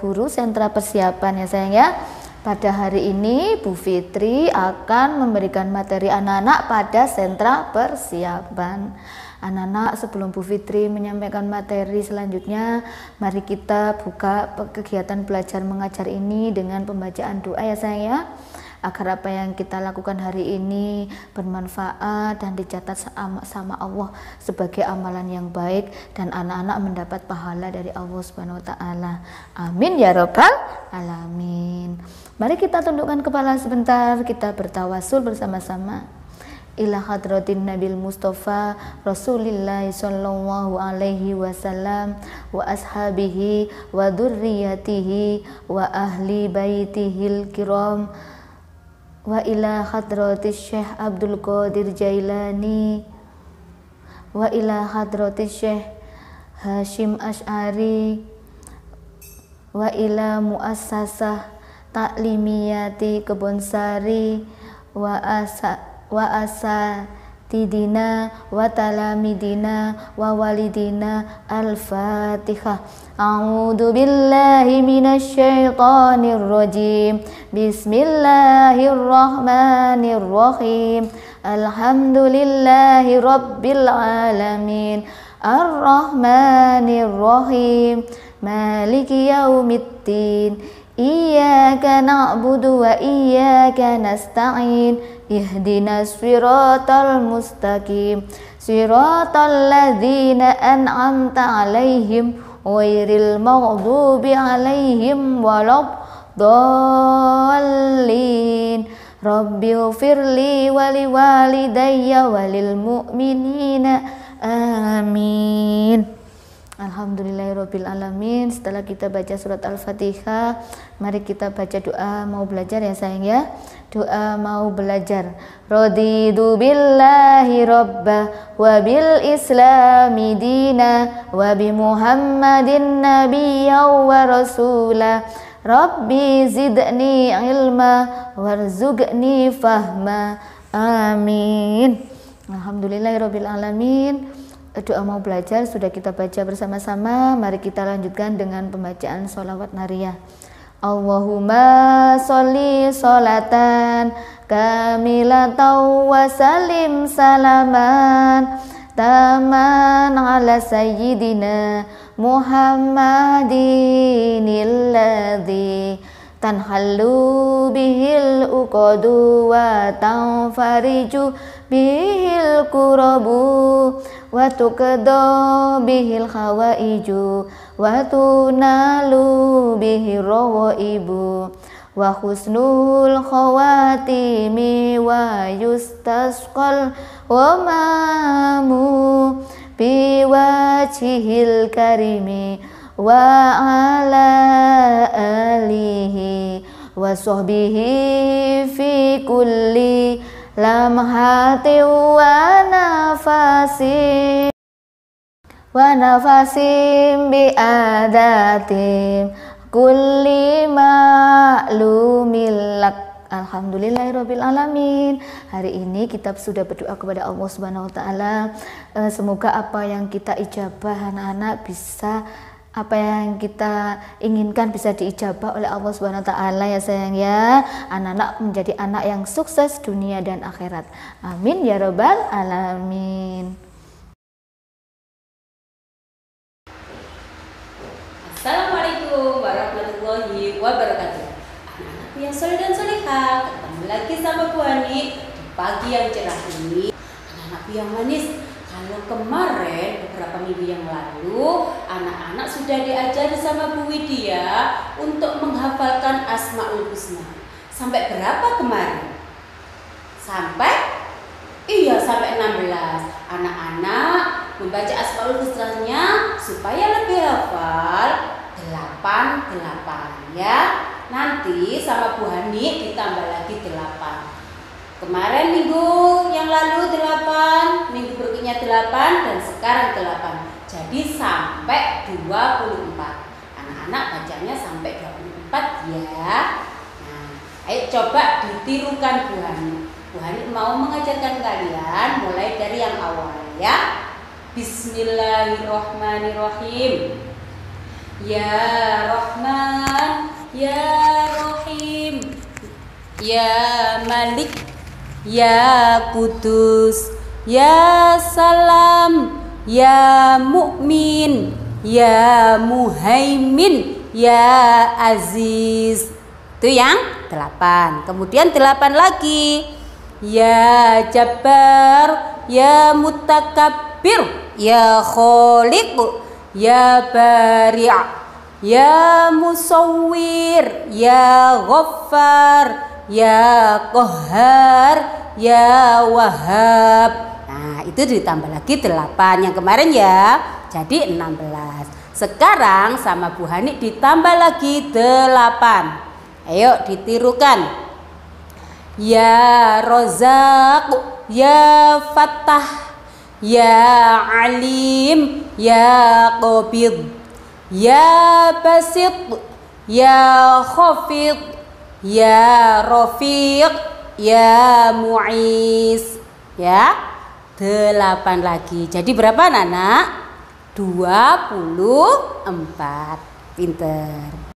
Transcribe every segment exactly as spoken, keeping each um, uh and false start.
guru sentra persiapan ya sayang ya. Pada hari ini Bu Fitri akan memberikan materi anak-anak pada sentra persiapan. Anak-anak, sebelum Bu Fitri menyampaikan materi selanjutnya, mari kita buka kegiatan belajar mengajar ini dengan pembacaan doa ya sayang ya, agar apa yang kita lakukan hari ini bermanfaat dan dicatat sama Allah sebagai amalan yang baik dan anak-anak mendapat pahala dari Allah Subhanahu wa taala. Amin ya rabbal alamin. Mari kita tundukkan kepala sebentar, kita bertawasul bersama-sama. Ila hadratin Nabil Mustafa Rasulillah sallallahu alaihi wasallam wa ashabihi wa dzurriyyatihi wa ahli baitihil kiram wa ila hadratis Syekh Abdul Qadir Jailani wa ila hadratis Syekh Hashim Asy'ari wa ila muassasah Taklimiyati Kebonsari wa asa wa asa tidina wa talamidina wa walidina. Al-Fatihah. A'udzu billahi minasy syaithanir rajim. Bismillahirrahmanirrahim. Alhamdulillahi rabbil alamin. Ar-Rahmanir-Rahim. Maliki yaumiddin. Iyyaka na'budu wa iyyaka nasta'in. Ihdinas siratal mustaqim. Siratal ladzina an'amta 'alaihim ghairil maghdubi 'alaihim waladdallin. Rabbighfirli wa liwalidayya walil mu'minina. Amin. Alhamdulillahirabbil alamin. Setelah kita baca surat Al-Fatihah, mari kita baca doa mau belajar ya sayang ya. Doa mau belajar. Raditu billahi rabba wa bil islami dina wa bi Muhammadin nabiyya wa rasula. Rabbi zidni ilma warzuqni fahma. Amin. Alhamdulillahirabbil alamin. Doa mau belajar sudah kita baca bersama-sama. Mari kita lanjutkan dengan pembacaan sholawat nariyah. Allahumma sholli sholatan kamilatan wa salim salaman taman ala sayyidina Muhammadin alladzi tanhallu bihil uqadu wa tanfariju bihil kurabu wa tuqda bihil khawaiju wa tunalu bihil rawaibu wa husnul khawatimi wa yustasqal wa mamu bi wajhil karimi wa ala alihi wa sahbihi fi kulli lamhati wa nafasi wa nafasim bi adatim kulli ma'lumil lak. Alhamdulillahirabbil alamin. Hari ini kita sudah berdoa kepada Allah Subhanahu wa taala. Semoga apa yang kita ijabah anak-anak bisa, apa yang kita inginkan bisa diijabah oleh Allah Subhanahu wa taala ya sayang ya. Anak-anak menjadi anak yang sukses dunia dan akhirat. Amin ya rabbal alamin. Assalamualaikum warahmatullahi wabarakatuh. Anak-anak yang soleh dan solehah, ketemu lagi sama Bu Hani di pagi yang cerah ini. Anak-anak yang manis, kalau kemarin beberapa minggu yang lalu anak-anak sudah diajari sama Bu Widya untuk menghafalkan Asmaul Husna. Sampai berapa kemarin? Sampai? Iya, sampai enam belas. Anak-anak membaca Asmaul Husnanya supaya lebih hafal delapan delapan ya. Nanti sama Bu Hani ditambah lagi delapan. Kemarin minggu yang lalu delapan, minggu berikutnya delapan, dan sekarang delapan. Jadi sampai dua puluh empat. Anak-anak bacanya sampai dua puluh empat ya. Nah, ayo coba ditirukan Bu Hani. Bu Hani mau mengajarkan kalian mulai dari yang awal ya. Bismillahirrahmanirrahim. Ya Rahman Ya Rahim, Ya Malik, Ya Kudus, Ya Salam, Ya Mukmin, Ya Muhaimin, Ya Aziz. Itu yang delapan. Kemudian delapan lagi. Ya Jabbar, Ya Mutakabbir, Ya Khaliq, Ya Bari', Ya Musawwir, Ya Ghaffar, Ya Qahhar, Ya Wahhab. Nah, itu ditambah lagi delapan. Yang kemarin ya jadi enam belas. Sekarang sama Bu Hani ditambah lagi delapan. Ayo ditirukan. Ya Rozak, Ya Fattah, Ya Alim, Ya Qabid, Ya Basit, Ya Khafid, Ya Rafiq, Ya Mu'is. Ya, delapan lagi. Jadi berapa anak-anak? dua puluh empat. Pinter.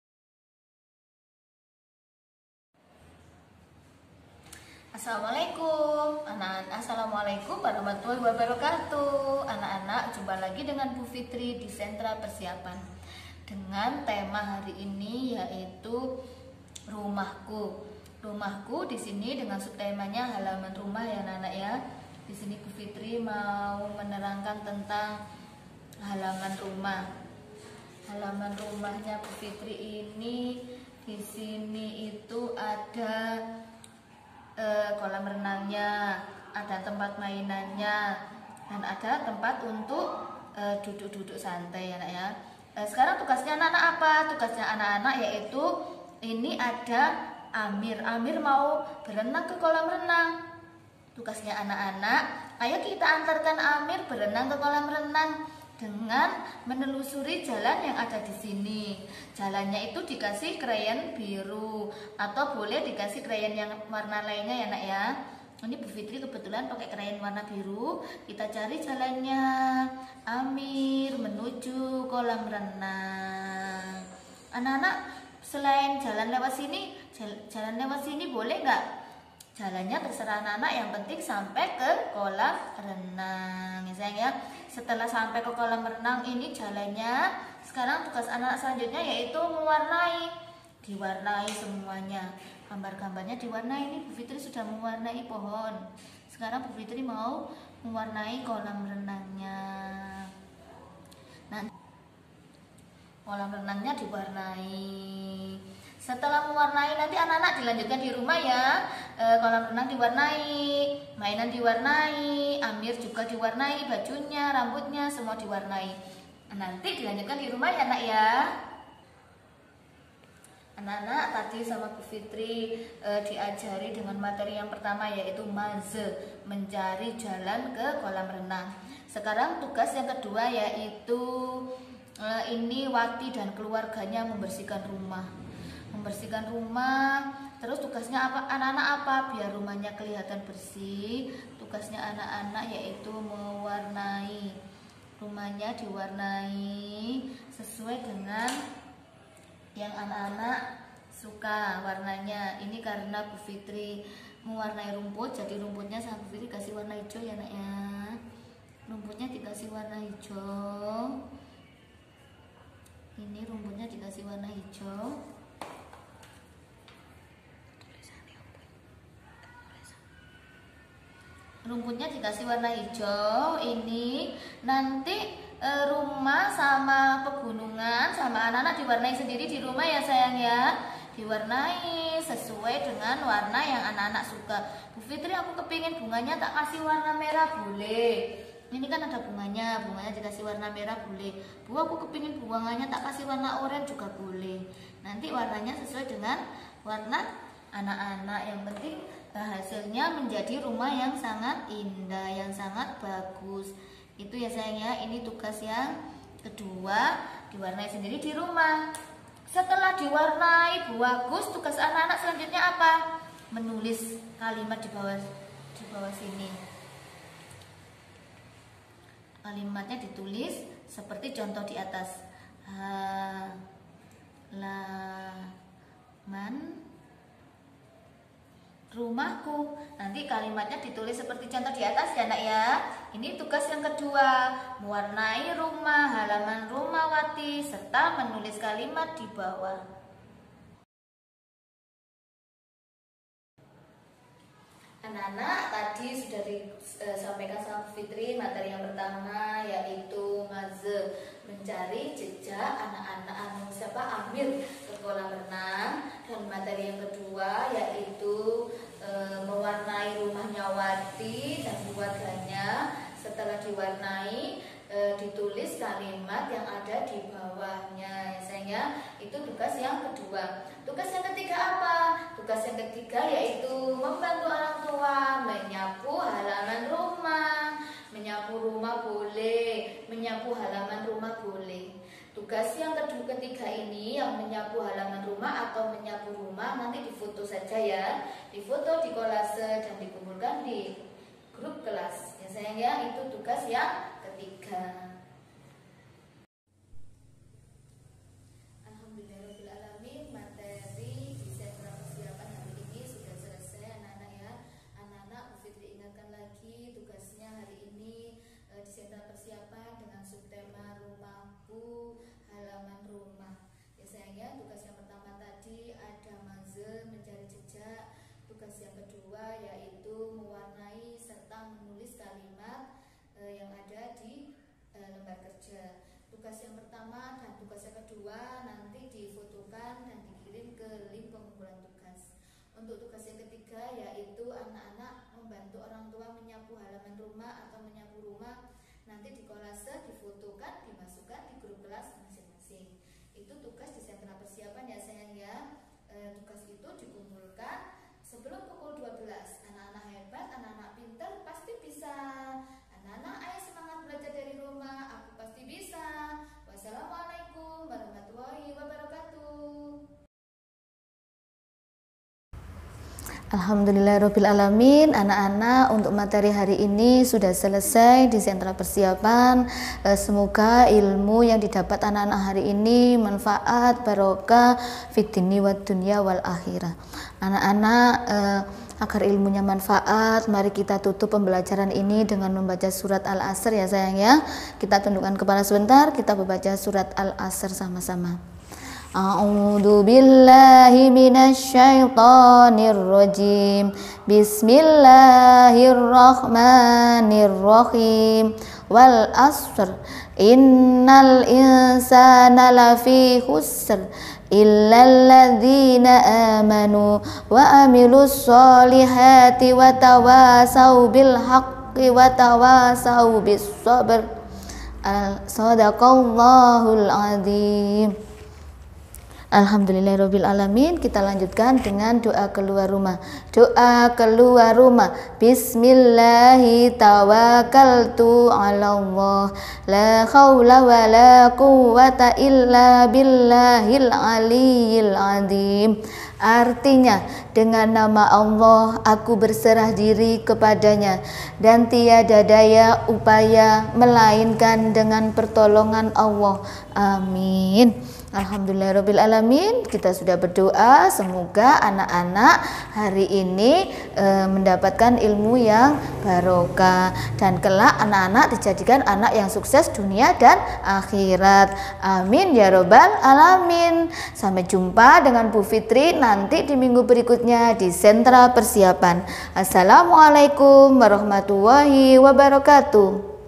Assalamualaikum anak-anak. Assalamualaikum warahmatullahi wabarakatuh. Anak-anak, jumpa lagi dengan Bu Fitri di Sentra Persiapan dengan tema hari ini yaitu rumahku. Rumahku di sini dengan subtemanya halaman rumah ya anak-anak ya. Di sini Bu Fitri mau menerangkan tentang halaman rumah. Halaman rumahnya Bu Fitri ini di sini itu ada Eh, kolam renangnya, ada tempat mainannya, dan ada tempat untuk eh, duduk-duduk santai ya anak ya. Eh, sekarang tugasnya anak-anak apa? Tugasnya anak-anak yaitu ini ada Amir. Amir mau berenang ke kolam renang. Tugasnya anak-anak, ayo kita antarkan Amir berenang ke kolam renang dengan menelusuri jalan yang ada di sini. Jalannya itu dikasih krayon biru atau boleh dikasih krayon yang warna lainnya ya nak ya. Ini Bu Fitri kebetulan pakai krayon warna biru. Kita cari jalannya Amir menuju kolam renang. Anak-anak, selain jalan lewat sini, jalan lewat sini boleh nggak? Jalannya terserah anak-anak, yang penting sampai ke kolam renang ya sayang ya. Setelah sampai ke kolam renang ini jalannya, sekarang tugas anak-anak selanjutnya yaitu mewarnai. Diwarnai semuanya. Gambar-gambarnya diwarnai. Ini Bu Fitri sudah mewarnai pohon. Sekarang Bu Fitri mau mewarnai kolam renangnya. Nah, kolam renangnya diwarnai. Setelah mewarnai nanti anak-anak dilanjutkan di rumah ya. E, kolam renang diwarnai, mainan diwarnai, Amir juga diwarnai, bajunya, rambutnya semua diwarnai. Nanti dilanjutkan di rumah ya anak ya. Anak-anak tadi sama Bu Fitri e, diajari dengan materi yang pertama yaitu maze, mencari jalan ke kolam renang. Sekarang tugas yang kedua yaitu e, ini Wati dan keluarganya membersihkan rumah. Membersihkan rumah, terus tugasnya apa anak-anak apa? Biar rumahnya kelihatan bersih, tugasnya anak-anak yaitu mewarnai. Rumahnya diwarnai sesuai dengan yang anak-anak suka warnanya. Ini karena Bu Fitri mewarnai rumput, jadi rumputnya sama Bu Fitri kasih warna hijau ya nak ya. Rumputnya dikasih warna hijau. Ini rumputnya dikasih warna hijau. Rumputnya dikasih warna hijau. Ini nanti e, rumah sama pegunungan sama anak-anak diwarnai sendiri di rumah ya sayang ya. Diwarnai sesuai dengan warna yang anak-anak suka. Bu Fitri, aku kepingin bunganya tak kasih warna merah, boleh. Ini kan ada bunganya, bunganya dikasih warna merah boleh. Bu, aku kepingin bunganya tak kasih warna oranye juga boleh. Nanti warnanya sesuai dengan warna anak-anak. Yang penting hasilnya menjadi rumah yang sangat indah, yang sangat bagus. Itu ya sayang ya. Ini tugas yang kedua, diwarnai sendiri di rumah. Setelah diwarnai bagus, tugas anak-anak selanjutnya apa? Menulis kalimat di bawah di bawah sini. Kalimatnya ditulis seperti contoh di atas. Ha, la, Man rumahku. Nanti kalimatnya ditulis seperti contoh di atas ya nak ya. Ini tugas yang kedua, mewarnai rumah, halaman rumah Wati, serta menulis kalimat di bawah. Anak-anak, tadi sudah disampaikan sama Bu Fitri materi yang pertama yaitu maze, mencari jejak anak-anak anu siapa Amir ke kolam renang, dan materi yang kedua yaitu e, mewarnai rumahnya Wati dan keluarganya. Setelah diwarnai e, ditulis kalimat yang ada di bawahnya ya sayang ya. Itu tugas yang kedua. Tugas yang ketiga apa? Tugas yang ketiga yaitu membantu orang tua menyapu halaman rumah. Menyapu rumah boleh, menyapu halaman rumah boleh. Tugas yang kedua ketiga ini yang menyapu halaman rumah atau menyapu rumah nanti difoto saja ya. Difoto, di kolase dan dikumpulkan di grup kelas. Ya sayang ya, itu tugas yang ketiga. Persiapan dengan subtema rumahku, halaman rumah. Ya sayangnya tugas yang pertama tadi ada maze, mencari jejak. Tugas yang kedua yaitu mewarnai serta menulis kalimat eh, yang ada di eh, lembar kerja. Tugas yang pertama dan tugas yang kedua nanti difotokan dan dikirim ke link pengumpulan tugas. Untuk tugas yang ketiga yaitu anak-anak membantu orang tua menyapu halaman rumah atau menyapu rumah. Nanti di kolase, difotokan, dimasukkan di grup kelas masing-masing. Itu tugas di sentra persiapan ya sayang ya. E, tugas itu dikumpulkan sebelum pukul dua belas. Anak-anak hebat, anak-anak pintar pasti bisa. Anak-anak ayo semangat belajar dari rumah, aku pasti bisa. Wassalamualaikum warahmatullahi wabarakatuh. Alhamdulillahirrabbilalamin. Anak-anak, untuk materi hari ini sudah selesai di sentra persiapan. e, Semoga ilmu yang didapat anak-anak hari ini manfaat, barokah fitini wa dunya wal akhirah. Anak-anak, e, agar ilmunya manfaat, mari kita tutup pembelajaran ini dengan membaca surat Al-Asr ya sayang ya. Kita tundukkan kepala sebentar, kita membaca surat Al-Asr sama-sama. A'udzu billahi minasy syaithanir rajim. Bismillahirrahmanirrahim. Wal asr innal insana lafi khusr illal ladzina amanu wa amilus solihati wa tawasau bil haqqi wa tawasau bis sabr. Shadaqallahul azim. Alhamdulillahirrabbilalamin. Kita lanjutkan dengan doa keluar rumah. Doa keluar rumah. Bismillahi tawakkaltu ala Allah, la khawla wa la quwwata illa billahil aliyyil azim. Artinya, dengan nama Allah aku berserah diri kepadanya, dan tiada daya upaya melainkan dengan pertolongan Allah. Amin. Alhamdulillahirrabbilalamin. Kita sudah berdoa semoga anak-anak hari ini e, mendapatkan ilmu yang barokah, dan kelak anak-anak dijadikan anak yang sukses dunia dan akhirat. Amin ya robbal alamin. Sampai jumpa dengan Bu Fitri nanti di minggu berikutnya di sentra persiapan. Assalamualaikum warahmatullahi wabarakatuh.